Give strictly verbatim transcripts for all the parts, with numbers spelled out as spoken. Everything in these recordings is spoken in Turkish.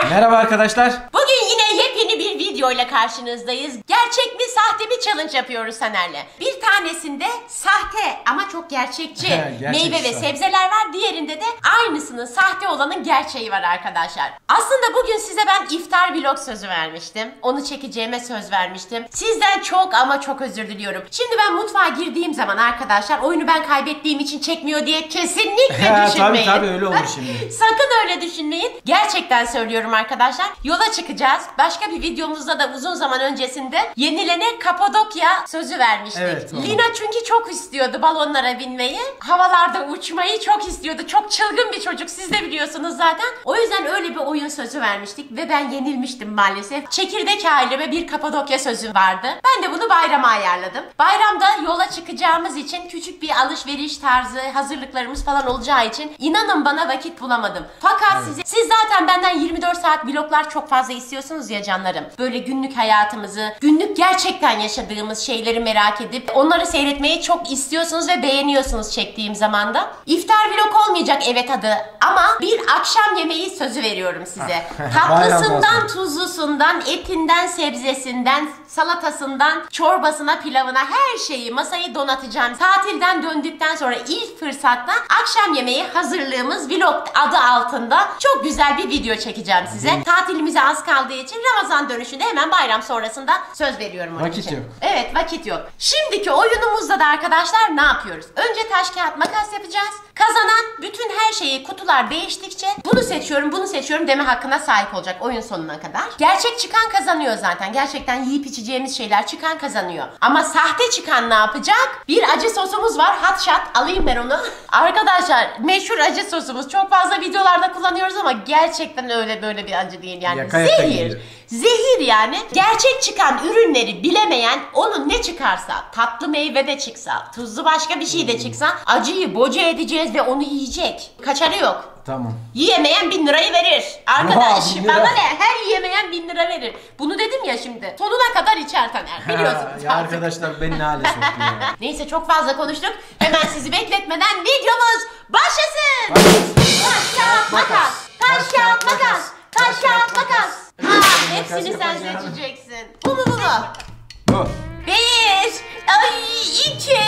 Merhaba arkadaşlar. Bugün yine yepyeni bir video ile karşınızdayız. Gerçek mi sahte mi challenge yapıyoruz Taner'le. Bir tanesinde sahte ama çok gerçekçi meyve ve sebzeler var. Diğerinde de aynısının sahte olanın gerçeği var arkadaşlar. Aslında bugün size ben iftar vlog sözü vermiştim. Onu çekeceğime söz vermiştim. Sizden çok ama çok özür diliyorum. Şimdi ben mutfağa girdiğim zaman arkadaşlar oyunu ben kaybettiğim için çekmiyor diye kesinlikle düşünmeyin. Tabii tabii öyle olur şimdi. Sakın öyle düşünmeyin. Gerçekten söylüyorum arkadaşlar. Yola çıkacağız. Başka bir videomuzda da uzun zaman öncesinde yenilene Kapadokya sözü vermiştik. Evet, Lina çünkü çok istiyordu balonlara binmeyi. Havalarda uçmayı çok istiyordu. Çok çılgın bir çocuk. Siz de biliyorsunuz zaten. O yüzden öyle bir oyun sözü vermiştik ve ben yenilmiştim maalesef. Çekirdek aileme bir Kapadokya sözü vardı. Ben de bunu bayrama ayarladım. Bayramda yola çıkacağımız için küçük bir alışveriş tarzı hazırlıklarımız falan olacağı için inanın bana vakit bulamadım. Fakat evet. size, siz zaten benden yirmi dört saat vloglar çok fazla istiyorsunuz ya canlarım. Böyle günlük hayatımızı, günlük gerçekten yaşadığımız şeyleri merak edip onları seyretmeyi çok istiyorsunuz ve beğeniyorsunuz çektiğim zamanda. İftar vlog olmayacak evet adı ama bir akşam yemeği sözü veriyorum size. Tatlısından, tuzlusundan, etinden, sebzesinden, salatasından, çorbasına, pilavına her şeyi masayı donatacağım. Tatilden döndükten sonra ilk fırsatta akşam yemeği hazırlığımız vlog adı altında çok güzel bir video çekeceğim size. Hmm. Tatilimize az kaldığı için Ramazan dönüşünde hemen bayram sonrasında söz veriyorum onun vakit için. yok. Evet vakit yok. Şimdiki oyunumuzda da arkadaşlar ne yapıyoruz? Önce taş kağıt makas yapacağız. Kazanan bütün her şeyi kutular değiştikçe bunu seçiyorum bunu seçiyorum deme hakkına sahip olacak oyun sonuna kadar. Gerçek çıkan kazanıyor zaten. Gerçekten yiyip içeceğimiz şeyler çıkan kazanıyor. Ama sahte çıkan ne yapacak? Bir acı sosumuz var. Hot shot. Alayım ben onu. Arkadaşlar meşhur acı sosumuz. Çok fazla videolarda kullanıyoruz ama gerçekten öyle böyle bir acı değil yani. Yaka yaka Zehir. geliyor. Zehir yani. Gerçek çıkan ürünleri bilemeyen onun ne çıkarsa, tatlı meyve de çıksa, tuzlu başka bir şey de çıksa acıyı boca edeceğiz ve onu yiyecek. Kaçarı yok. Tamam. Yiyemeyen bin lirayı verir. Arkadaş Oha, bana ne? Her yiyemeyen bin lira verir. Bunu dedim ya şimdi. Sonuna kadar içer Taner. Biliyorsunuz. Ya arkadaşlar beni ne hale soktu ya. Neyse çok fazla konuştuk. Hemen sizi bekletmeden videomuz başlasın. Taş kağıt makas. Taş kağıt makas. Taş kağıt makas. Ha, hepsini sen seçeceksin. Bu mu bu mu? Bu. Bir. Ay iki.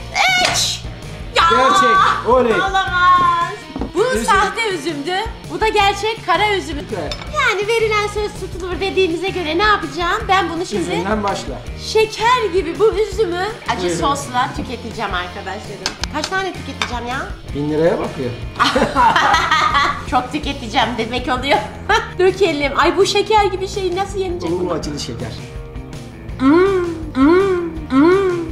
Üç. Ya. Gerçek. Oley. Olamaz. Bu Üzüm. sahte üzümdü. Bu da gerçek kara üzüm. Yani verilen söz tutulur dediğimize göre ne yapacağım? Ben bunu şimdi üzümden başla. Şeker gibi bu üzümü acı Buyurun. sosla tüketeceğim arkadaşlarım. Kaç tane tüketeceğim ya? Bin liraya bakıyor. Çok tüketeceğim demek oluyor. Dökelim. Ay bu şeker gibi şey nasıl yenecek? Bu acılı şeker. Mmm. Mmm. Mmm.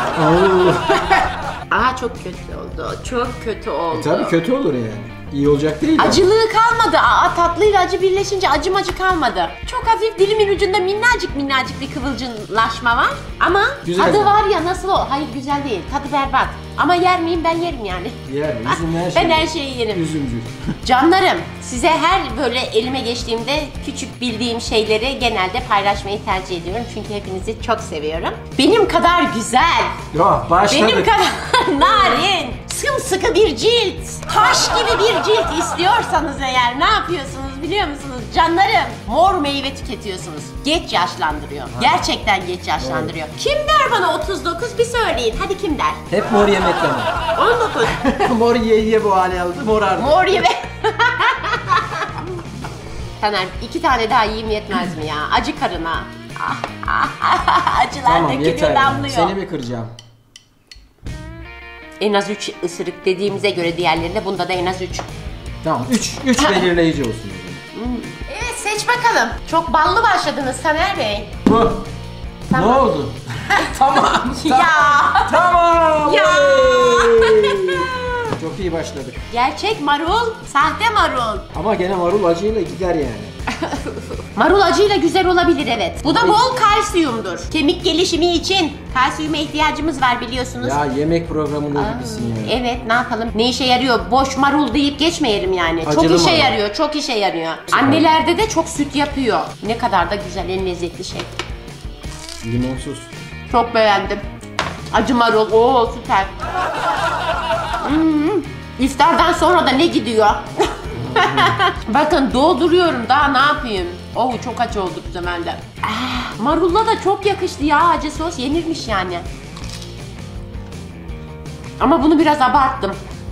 Aa çok kötü oldu. Çok kötü oldu. E, tabii kötü olur yani. İyi olacak değil mi? Acılığı kalmadı. Aa, tatlıyla acı birleşince acı macı kalmadı. Çok hafif dilimin ucunda minnacık minnacık bir kıvılcımlaşma var. Ama güzel tadı mi? Var ya nasıl o? Hayır güzel değil. Tadı berbat. Ama yer miyim? Ben yerim yani. Yer mi? Üzüm her şey. Ben her şeyi yerim. Üzümcü. Canlarım size her böyle elime geçtiğimde küçük bildiğim şeyleri genelde paylaşmayı tercih ediyorum. Çünkü hepinizi çok seviyorum. Benim kadar güzel. Yok başladık. Benim kadar narin. Sımsıkı bir cilt, taş gibi bir cilt istiyorsanız eğer ne yapıyorsunuz biliyor musunuz canlarım? Mor meyve tüketiyorsunuz. Geç yaşlandırıyor. Ha. Gerçekten geç yaşlandırıyor. Evet. Kim der bana otuz dokuz bir söyleyin. Hadi kim der? Hep mor yemekle mi? on dokuz. Mor yiye yiye bu hale aldı. Mor artık. Mor yeme. Taner iki tane daha yiyeyim yetmez mi ya? Acı karına. Acılar tamam, dökülüyor yeter. damlıyor. Seni mi kıracağım? En az üç ısırık dediğimize göre diğerlerinde bunda da en az üç. Tamam üç üç belirleyici olsun. Hmm. Evet seç bakalım. Çok ballı başladınız Taner Bey. Bu. Tamam. Ne oldu? Tamam. Ya. Tamam. Ya. Çok iyi başladık. Gerçek marul, sahte marul. Ama gene marul acıyla gider yani. Marul acıyla güzel olabilir evet. Bu da bol kalsiyumdur. Kemik gelişimi için kalsiyuma ihtiyacımız var biliyorsunuz. Ya yemek programında Aa, gibisin ya. Evet ne yapalım? Ne işe yarıyor? Boş marul deyip geçmeyelim yani. Acılı çok işe marul. yarıyor, çok işe yarıyor. Annelerde de çok süt yapıyor. Ne kadar da güzel, en lezzetli şey. Limonsuz. Çok beğendim. Acı marul, ooo süper. Hmm. İftardan sonra da ne gidiyor? Bakın dolduruyorum, daha ne yapayım? Oh, çok acı oldu bu zamanda. Ah, marulla da çok yakıştı ya, acı sos yenirmiş yani. Ama bunu biraz abarttım.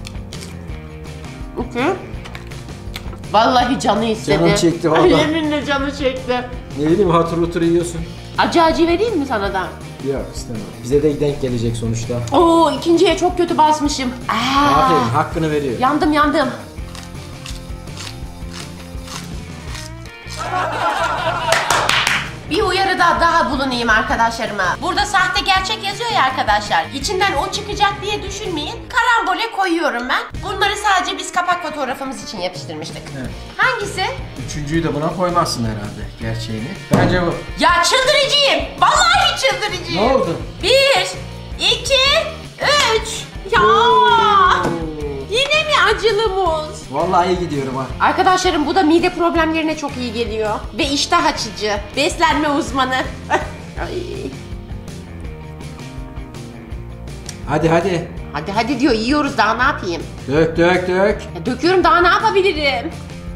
Okay. Vallahi canı istedi. Canım çekti vallahi. Yeminle canı çekti. Ne bileyim, hatır hutur yiyorsun. Acı acı vereyim mi sana da? Yok, istemem. Bize de denk gelecek sonuçta. Oo, ikinciye çok kötü basmışım. Aa, Aferin, hakkını veriyor. yandım yandım. Bir uyarıda daha bulunayım arkadaşlarıma. Burada sahte gerçek yazıyor ya arkadaşlar. İçinden o çıkacak diye düşünmeyin. Karambole koyuyorum ben. Bunları sadece biz kapak fotoğrafımız için yapıştırmıştık. Evet. Hangisi? Üçüncüyü de buna koymazsın herhalde, gerçeğini. Bence bu. Ya çıldırıcıyım. Vallahi çıldırıcıyım. Ne oldu? Bir, iki, üç. Ya. Oo. Yine mi acılı muz? Vallahi iyi gidiyorum ha. Arkadaşlarım, bu da mide problemlerine çok iyi geliyor. Ve iştah açıcı. Beslenme uzmanı. Ay. Hadi hadi. Hadi hadi diyor, yiyoruz, daha ne yapayım? Dök dök dök. Ya döküyorum, daha ne yapabilirim?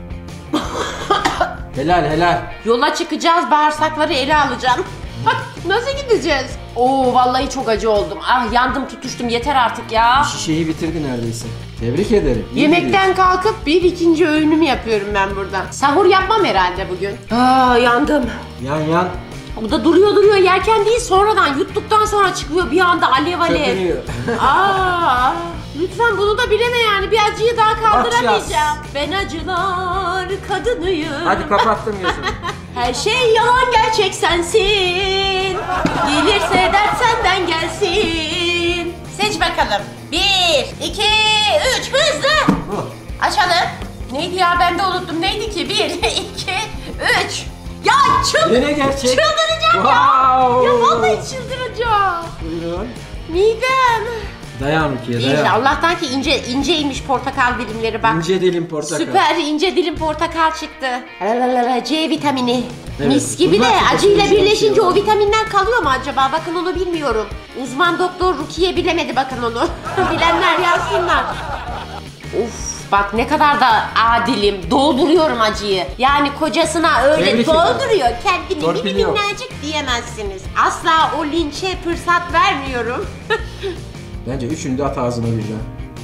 Helal helal. Yola çıkacağız, bağırsakları ele alacağım. Bak nasıl gideceğiz? Oo, vallahi çok acı oldum. Ah, yandım tutuştum, yeter artık ya. Şişeyi bitirdi neredeyse. Tebrik ederim. İyi Yemekten gidiyorsun. kalkıp bir ikinci öğünümü yapıyorum ben burada. Sahur yapmam herhalde bugün. Aa, yandım. Yan yan. Bu da duruyor duruyor yerken değil, sonradan yuttuktan sonra çıkıyor bir anda alev alev. Köpürüyor. Aa, lütfen bunu da bileme yani, bir acıyı daha kaldıramayacağım. Bakacağız. Ben acılar kadınıyım. Hadi kapattım gözümü. Her şey yalan, gerçek sensin. Gelirse dert senden gelsin. Seç bakalım. Bir, iki, üç, hızlı. Oh. Açalım. Neydi ya, ben de unuttum. Neydi ki? Bir, iki, üç. Ya çıl... Yine gerçek. Çıldıracağım ya. Wow. Ya vallahi çıldıracağım. Buyurun. Midem. Dayan Rukiye, İyi, dayan. Allah'tan ki ince inceymiş portakal dilimleri bak. İnce dilim portakal. Süper ince dilim portakal çıktı. Lalalala, C vitamini. Evet, Mis gibi de bunlar çok acıyla hoşuma birleşince gidiyor. o vitaminler kalıyor mu acaba? Bakın onu bilmiyorum. Uzman doktor Rukiye bilemedi, bakın onu. Bilenler yazsınlar. Uf, bak ne kadar da adilim. Dolduruyorum acıyı. Yani kocasına öyle Tebrik dolduruyor. Kendini Torpil mini yok. minnacık diyemezsiniz. Asla o linçe fırsat vermiyorum. Bence üçünü de at ağzına birden.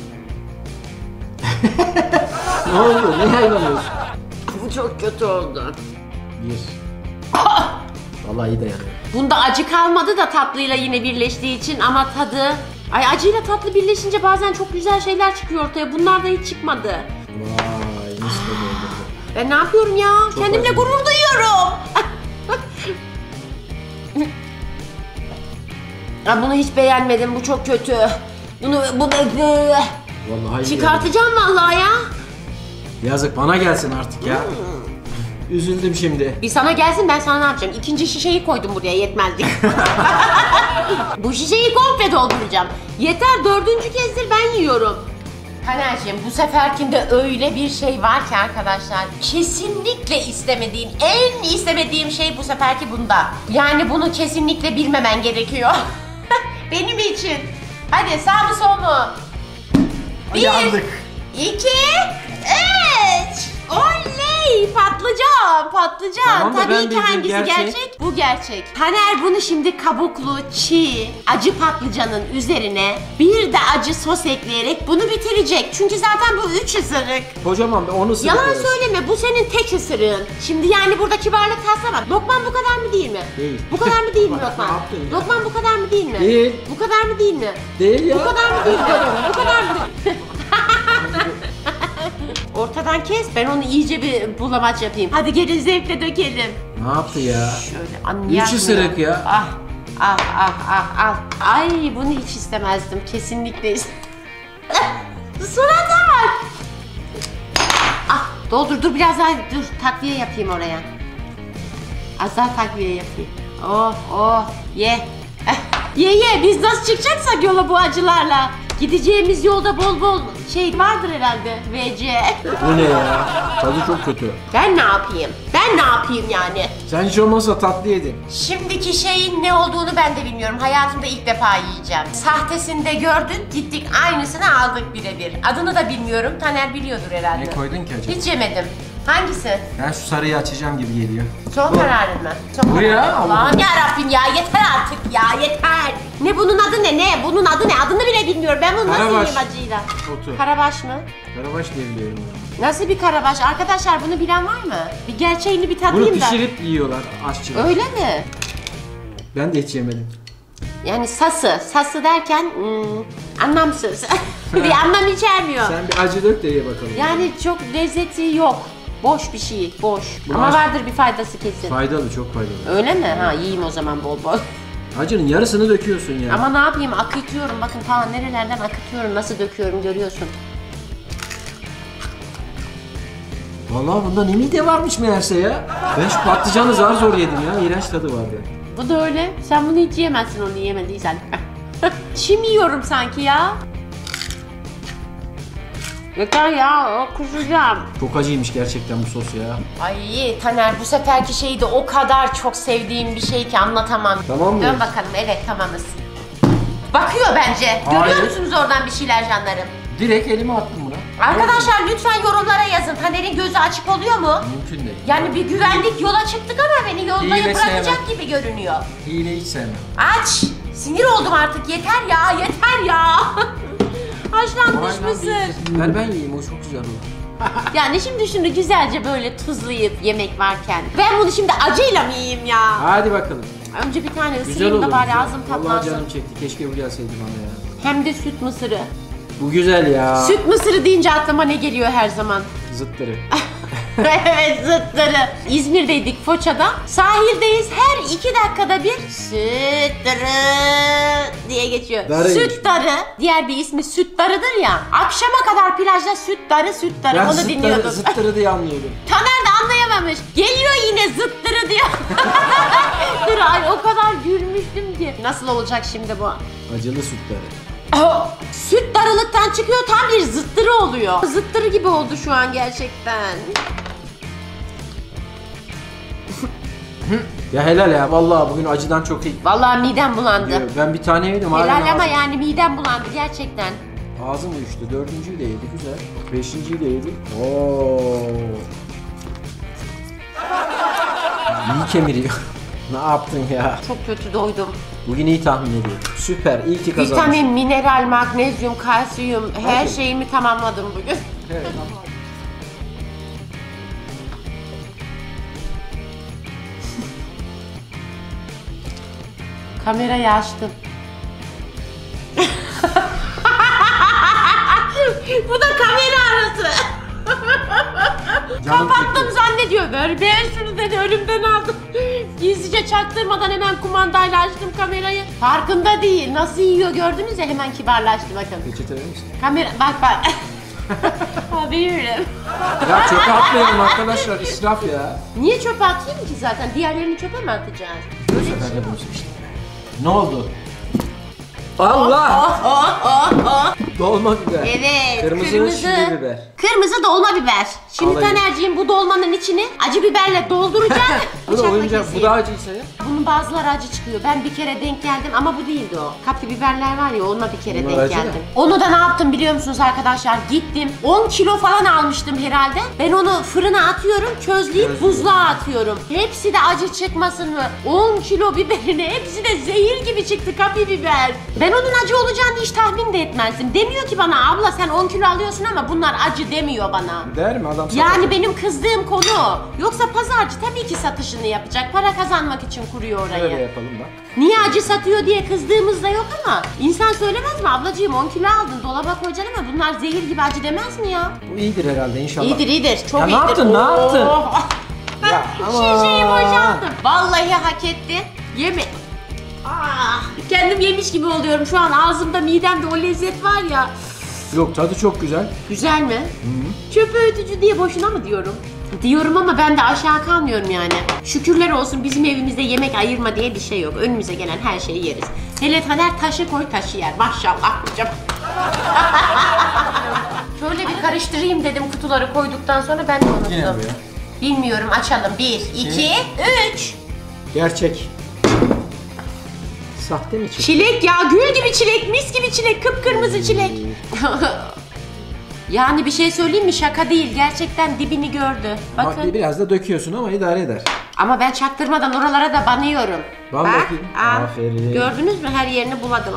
Ne oldu? Ne hayvanıyorsun? Bu çok kötü oldu. Bir. Vallahi iyi dayanıyor. Bunda acı kalmadı da tatlıyla yine birleştiği için, ama tadı... Ay, acıyla tatlı birleşince bazen çok güzel şeyler çıkıyor ortaya. Bunlar da hiç çıkmadı. Vay, nasıl da doldurdu. Ben ne yapıyorum ya? Çok Kendimle acı. gurur duyuyorum. Ya bunu hiç beğenmedim. Bu çok kötü. Bunu bunu Vallahi iyi çıkartacağım vallahi ya. dayanıyor. Yazık, bana gelsin artık ya. Üzüldüm şimdi. Bir sana gelsin, ben sana ne yapacağım? İkinci şişeyi koydum buraya, yetmezdi. Bu şişeyi komple dolduracağım. Yeter, dördüncü kezdir ben yiyorum. Taner'cim, bu seferkinde öyle bir şey var ki arkadaşlar, kesinlikle istemediğim, en istemediğim şey bu seferki bunda. Yani bunu kesinlikle bilmemen gerekiyor. Benim için. Hadi, sağ mı sol mu? Bir, Yandık. iki, üç. Oley! Patlıcan, patlıcan. Tamam da ben Tabii ki bildim, hangisi gerçek? gerçek. Bu gerçek. Taner bunu şimdi kabuklu, çiğ, acı patlıcanın üzerine bir de acı sos ekleyerek bunu bitirecek. Çünkü zaten bu üç ısırık. Kocaman, onu ısırık. Yalan arası. söyleme, bu senin tek ısırığın. Şimdi yani burada kibarlık taslama. Lokman bu kadar mı değil mi? Değil. Bu kadar mı değil mi Bak, Lokman? ne yaptın ya? Lokman bu kadar mı değil mi? Değil. Bu kadar mı değil mi? Değil ya. Bu kadar mı değil diyorum. Bu kadar mı değil? Ortadan kes, ben onu iyice bir bulamaç yapayım. Hadi gelin zevkle dökelim. Ne yaptı ya? Şöyle anlayamıyorum. Üç ısırık ya. Ah, ah, ah, ah, ah. Ay, bunu hiç istemezdim. Kesinlikle istemezdim. Surata bak. Ah, doldur, dur biraz daha, dur takviye yapayım oraya. Az daha takviye yapayım. Oh, oh, ye. Eh, ye ye, biz nasıl çıkacaksak yola bu acılarla. Gideceğimiz yolda bol bol şey vardır herhalde. V C. Bu ne ya? Tadı çok kötü. Ben ne yapayım? Ben ne yapayım yani? Sen hiç olmazsa tatlı yedin. Şimdiki şeyin ne olduğunu ben de bilmiyorum. Hayatımda ilk defa yiyeceğim. Sahtesini de gördük, gittik aynısını aldık birebir. Adını da bilmiyorum. Taner biliyordur herhalde. Ne koydun ki acaba? Hiç yemedim. Hangisi? Ben şu sarıyı açacağım gibi geliyor. Son kararın mı? Son Bu ya, kararın. Allah'ım Allah'ım. yarabbim ya, yeter artık ya, yeter. Ne bunun adı ne? Ne? Bunun adı ne? Adını bile bilmiyorum. Ben bunu nasıl Karabaş. yiyeyim acıyla? Otu. Karabaş mı? Karabaş diye biliyorum. Nasıl bir karabaş? Arkadaşlar bunu bilen var mı? Bir gerçeğini bir tadayım Bunu da. pişirip yiyorlar aşçılar. Öyle mi? Ben de hiç yemedim. Yani sası. Sası derken hmm, anlamsız. Bir anlam içermiyor. Sen bir acı dök de ye bakalım. Yani çok lezzeti yok. Boş bir şey, boş. Bu Ama aş- vardır bir faydası kesin. Faydalı, çok faydalı. Öyle mi? Ha, yiyeyim o zaman bol bol. Acının yarısını döküyorsun ya. Ama ne yapayım? Akıtıyorum. Bakın ta nerelerden akıtıyorum. Nasıl döküyorum görüyorsun. Vallahi bunda ne mide varmış meğerse ya. Ben şu patlıcanı zar zor yedim ya. İğrenç tadı vardı. Bu da öyle. Sen bunu hiç yiyemezsin onu yemediysen. Çim yiyorum sanki ya. Yeter ya, kusacağım. Çok acıymış gerçekten bu sos ya. Ay Taner, bu seferki şeyi de o kadar çok sevdiğim bir şey ki anlatamam. Tamam mı? Dön bakalım, evet tamamız. Bakıyor bence. Hayır. Görüyor musunuz oradan bir şeyler canlarım? Direkt elime attım buna. Arkadaşlar lütfen yorumlara yazın. Taner'in gözü açık oluyor mu? Mümkün değil. Yani bir güvenlik yola çıktık ama beni yolda Hile bırakacak sevmem. gibi görünüyor. Hile hiç sevmem. Aç! Sinir oldum artık, yeter ya, yeter ya. Haşlanmış Aynen mısır. değil. Ver ben yiyeyim, o çok güzel olur. Yani şimdi şunu güzelce böyle tuzlayıp yemek varken ben bunu şimdi acıyla mı yiyeyim ya? Hadi bakalım. Önce bir tane Güzel ısırayım olur. da bari güzel. ağzım Vallahi tatlansın. canım çekti. Keşke bu gelseydi bana ya. Hem de süt mısırı. Bu güzel ya. Süt mısırı deyince aklıma ne geliyor her zaman? Zıttırı. Evet, zıtları. İzmir'deydik, Foça'da. Sahildeyiz, her iki dakikada bir süt darı diye geçiyor. Darıymış. Süt darı, diğer bir ismi süt darıdır ya. Akşama kadar plajda süt darı, süt darı Ben onu zıttırı, dinliyordum. zıttırı diye anlıyordum. Taner de anlayamamış. Geliyor yine zıttırı diyor. Dur ay, o kadar gülmüştüm ki. Nasıl olacak şimdi bu? Acılı sütleri. Oh, süt darılıktan çıkıyor, tam bir zıttırı oluyor. Zıttırı gibi oldu şu an gerçekten. Ya helal ya, vallahi bugün acıdan çok iyi. Vallahi midem bulandı. Ben bir tane yedim. Helal harbiden ama ağzım- yani midem bulandı gerçekten. Ağzım uyuştu. Dördüncüyü de yedi, güzel. Beşinciyi de yedi. Oo. İyi kemiriyor. Ne yaptın ya? Çok kötü doydum. Bugün iyi tahmin ediyorum. Süper, iyi ki kazandın. Vitamin, mineral, magnezyum, kalsiyum her Hadi. şeyimi tamamladım bugün. Evet. Kamerayı açtım. Bu da kamera arası. Canım Kapattım çekti. zannediyor. Ver, ver şunu dedi, ölümden aldım. Gizlice çaktırmadan hemen kumandayla açtım kamerayı. Farkında değil. Nasıl yiyor gördünüz ya, hemen kibarlaştı bakın. Peçete verir misin? Kamera bak bak. Haberim. Ya çöpe atmayalım arkadaşlar, israf ya. Niye çöpe atayım ki zaten? Diğerlerini çöpe mi atacağız? Bu sefer de bunu seçtim. Ne oldu? Allah! Oh oh oh oh. Dolma biber. Evet. Kırmızı, çili biber. Kırmızı dolma biber. Şimdi Alayım. Tanerciğim bu dolmanın içini acı biberle dolduracağız. Bu da Bıçakla oyuncak, bu keseyim. da acıysa ya. Bunun bazıları acı çıkıyor. Ben bir kere denk geldim ama bu değildi o. Kapya biberler var ya, onunla bir kere Bunlar denk acı geldim. mı? Onu da ne yaptım biliyor musunuz arkadaşlar? Gittim on kilo falan almıştım herhalde. Ben onu fırına atıyorum, közleyip Közlüyor. buzluğa atıyorum. Hepsi de acı çıkmasın mı? on kilo biberini hepsi de zehir gibi çıktı, kapya biber. Ben onun acı olacağını hiç tahmin de etmezdim. Demiyor ki bana, abla sen on kilo alıyorsun ama bunlar acı demiyor bana. Der mi adam? Yani satar. benim kızdığım konu. Yoksa pazarcı tabii ki satışını yapacak. Para kazanmak için kuruyor orayı. Öyle yapalım bak. Niye acı satıyor diye kızdığımız da yok ama insan söylemez mi? Ablacığım on kilo aldın, dolaba koyacaksın ama bunlar zehir gibi acı demez mi ya? Bu iyidir herhalde inşallah. İyidir iyidir, çok Ya ne iyidir. yaptın, ne yaptın? Oh. Ya Şişeyi aman. boşalttım. Vallahi hak etti. Yeme. Ah, kendim yemiş gibi oluyorum şu an, ağzımda, midemde o lezzet var ya. Yok, tadı çok güzel. Güzel mi? Hı-hı. Çöp öğütücü diye boşuna mı diyorum? Diyorum ama ben de aşağı kalmıyorum yani. Şükürler olsun bizim evimizde yemek ayırma diye bir şey yok. Önümüze gelen her şeyi yeriz. Hele Taner taşı koy taşı yer. Maşallah hocam. Şöyle bir karıştırayım dedim kutuları koyduktan sonra ben de unuttum. Yine bu ya. Bilmiyorum, açalım. Bir, iki, üç. Gerçek. Sahte mi çıktı? Çilek ya, gül gibi çilek, mis gibi çilek, kıpkırmızı çilek. Yani bir şey söyleyeyim mi? Şaka değil. Gerçekten dibini gördü. Bakın. Bak, biraz da döküyorsun ama idare eder. Ama ben çaktırmadan oralara da banıyorum. Ban Bak, bakayım. al. Aferin. Gördünüz mü? Her yerini buladım.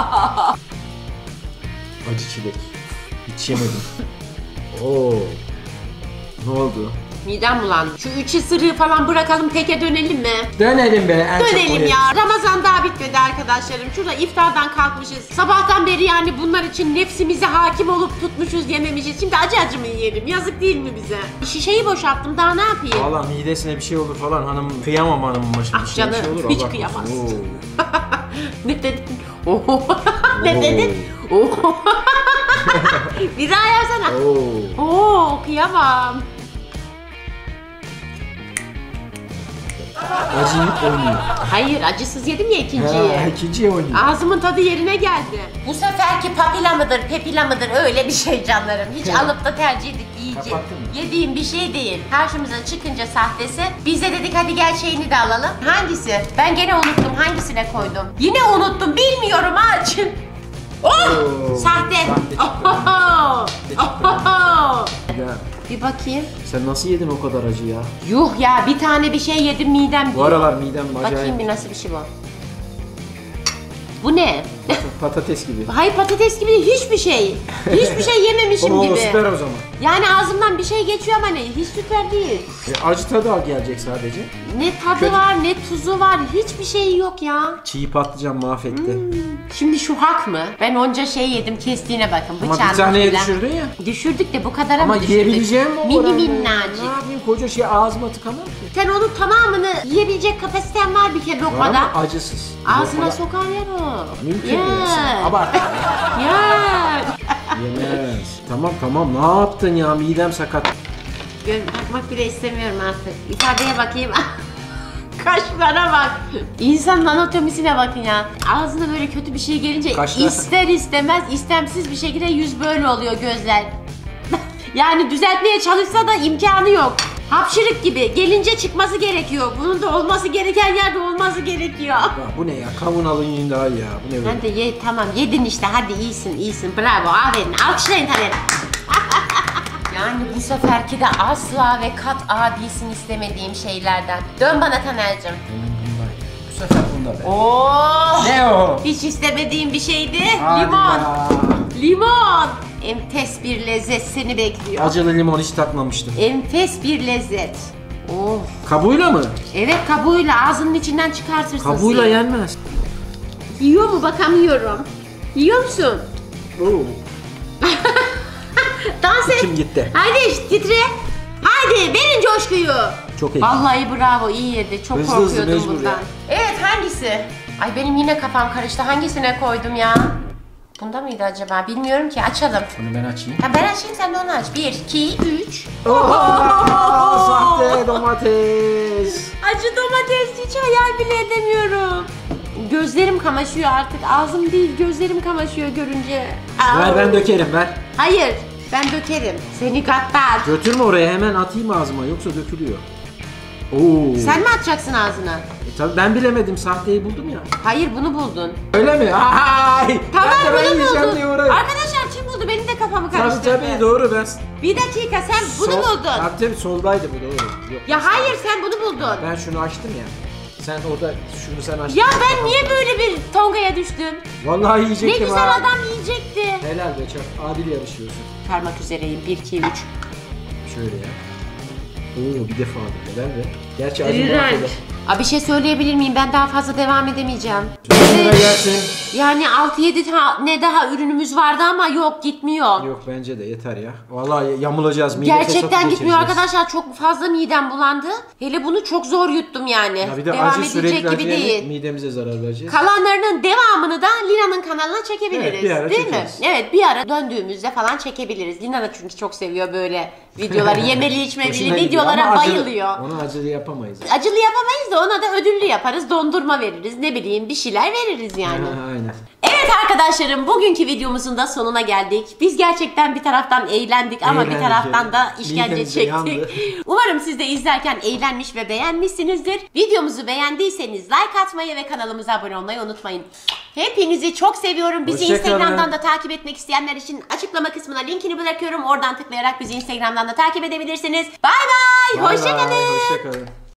Acı çilek. Hiç yemedim. Oo. Ne oldu? Midem bulandı. Şu üç ısırığı falan bırakalım, teke dönelim mi? Dönelim be. En çok Dönelim oraya- ya. Ramazan daha bitmedi arkadaşlarım. Şurada iftardan kalkmışız. Sabahtan beri yani bunlar için nefsimize hakim olup tutmuşuz, yememişiz. Şimdi acı acı mı yiyelim? Yazık değil mi bize? Şişeyi boşalttım, daha ne yapayım? Valla midesine bir şey olur falan hanım, kıyamam hanımın başına. Ah bir şey, bir canım, şey olur, hiç Allah kıyamaz. korusun. Ne dedin? Oo. Ne Oo. dedin? Oo. Bir daha yapsana. Oo. Oo, kıyamam. Acıyı oynuyor. Hayır, acısız yedim ya ikinciyi. Ha, ikinciye oynuyor. Ağzımın tadı yerine geldi. Bu seferki papila mıdır, pepila mıdır öyle bir şey canlarım. Hiç Evet. alıp da tercih edip yiyecek. Kapattın mı? Yediğim bir şey değil. Karşımıza çıkınca sahtesi. Biz de dedik hadi gel şeyini de alalım. Hangisi? Ben gene unuttum. Hangisine koydum? Yine unuttum. Bilmiyorum açın. Oh! Oo, Sahte. sahte çıktı. Ohoho! Ohoho! Ya, Bir bakayım. sen nasıl yedin o kadar acı ya? Yuh ya, bir tane bir şey yedim midem Bu diyor. aralar midem Bakayım acayip. bir nasıl bir şey bu. Bu ne? Patates gibi. Hayır, patates gibi değil, hiçbir şey. Hiçbir şey yememişim Oo, gibi. süper o zaman. Yani ağzımdan bir şey geçiyor ama ne? Hiç süper değil. E, acı tadı al gelecek sadece. Ne tadı Kötü. var, ne tuzu var. Hiçbir şey yok ya. Çiğ patlıcan mahvetti. Şimdi şu hak mı? Ben onca şey yedim, kestiğine bakın. Ama Bıçağın bir taneye ucuyla. düşürdün ya. Düşürdük de bu kadar Ama mı düşürdük? yiyebileceğim mi o Mini oranda? minnacık. Ne yapayım, koca şey ağzıma tıkamam ki. Sen onun tamamını yiyebilecek kapasiten var bir kere Var lokmada. ama acısız. Ağzına Lokmada- sokar yer o. Mümkün Yer. değil. Sen Abart. Yer. Yemez. Tamam tamam, ne yaptın ya, midem sakat. Gör, bakmak bile istemiyorum artık. İfadeye bakayım. Kaşlara bak. İnsanın anatomisine bakın ya. Ağzına böyle kötü bir şey gelince Kaşlar. ister istemez istemsiz bir şekilde yüz böyle oluyor, gözler. Yani düzeltmeye çalışsa da imkanı yok. Hapşırık gibi gelince çıkması gerekiyor. Bunun da olması gereken yerde olması gerekiyor. Ya bu ne ya, kavun alın yiyin daha iyi ya. Bu ne böyle? Hadi ye, tamam yedin işte, hadi iyisin iyisin, bravo, aferin, alkışlayın tabii. Yani bu seferki de asla ve kat'a değilsin istemediğim şeylerden. Dön bana Taner'cim. Bu sefer bunda be. Oo! Ne o? Hiç istemediğim bir şeydi. Hadi Limon. ya. Limon. Enfes bir lezzet seni bekliyor. Acılı limon hiç takmamıştım. Enfes bir lezzet. Oh. Kabuğuyla mı? Evet, kabuğuyla ağzının içinden çıkartırsın. Kabuğuyla seni. yenmez. Yiyor mu bakamıyorum. Yiyor musun? Oo. Dans et. İçim gitti. Haydi titre. Haydi verin coşkuyu. Çok iyi. Vallahi bravo, iyi yedi. Çok Hızlı hızlı, korkuyordum mecbur bundan. ya. Evet, hangisi? Ay benim yine kafam karıştı. Hangisine koydum ya? Bunda mıydı acaba? Bilmiyorum ki. Açalım. Bunu ben açayım. Ha, ben açayım, sen de onu aç. Bir, iki, üç. Aa, sahte domates. Acı domates, hiç hayal bile edemiyorum. Gözlerim kamaşıyor artık. Ağzım değil, gözlerim kamaşıyor görünce. Aa. Ver, ben dökerim, ver. Hayır, ben dökerim. Seni gaddar. Götürme oraya, hemen atayım ağzıma yoksa dökülüyor. Oo. Sen mi atacaksın ağzına? E, tabii ben bilemedim, sahteyi buldum ya. Hayır, bunu buldun. Öyle mi? Ay. Tamam, Ben de ben bunu yiyeceğim buldun. diye uğraşıyorum. Arkadaşlar kim buldu? Benim de kafamı Tabii karıştırdı. tabii doğru, ben. Bir dakika, sen bunu Sol- buldun. Tabii tabii soldaydı bu, doğru. Yok. Ya hayır, sen bunu buldun. Ben şunu açtım ya. Sen orada şunu sen açtın. Ya ben niye böyle bir tongaya düştüm? Vallahi Ne yiyecektim güzel ha. adam yiyecekti. Helal be, çok adil yarışıyorsun. Parmak üzereyim. Bir, iki, üç. Şöyle ya. Oo, bir defa da helal be. Gerçi acı İğrenç. mahvoldu. Abi bir şey söyleyebilir miyim? Ben daha fazla devam edemeyeceğim. Sıra gelsin. Yani altı yedi ne daha ürünümüz vardı ama yok, gitmiyor. Yok bence de yeter ya. Vallahi yamulacağız. Mide fesatı Gerçekten gitmiyor geçireceğiz. arkadaşlar. Çok fazla midem bulandı. Hele bunu çok zor yuttum yani. Ya bir de Devam acı edilecek sürekli acı gibi yemek değil. midemize zarar vereceğiz. Kalanlarının devamını da Lina'nın kanalına çekebiliriz. Evet, bir ara değil çekeriz. mi? Evet, bir ara döndüğümüzde falan çekebiliriz. Lina da çünkü çok seviyor böyle videoları. Yemeli içmeli Hoşuna gidiyor videolara ama acılı- bayılıyor. Onu acılı yapamayız. Acılı yapamayız da ona da ödüllü yaparız. Dondurma veririz. Ne bileyim, bir şeyler veririz yani. Ha, aynen yani. Evet arkadaşlarım, bugünkü videomuzun da sonuna geldik. Biz gerçekten bir taraftan eğlendik ama Eğlendik bir taraftan ya. da işkence Midemiz çektik. yandı. Umarım siz de izlerken eğlenmiş ve beğenmişsinizdir. Videomuzu beğendiyseniz like atmayı ve kanalımıza abone olmayı unutmayın. Hepinizi çok seviyorum. Bizi Hoşça kalın. Instagram'dan da takip etmek isteyenler için açıklama kısmına linkini bırakıyorum. Oradan tıklayarak bizi Instagram'dan da takip edebilirsiniz. Bay bay. Bay Hoşça bay, kalın. Hoşça kalın.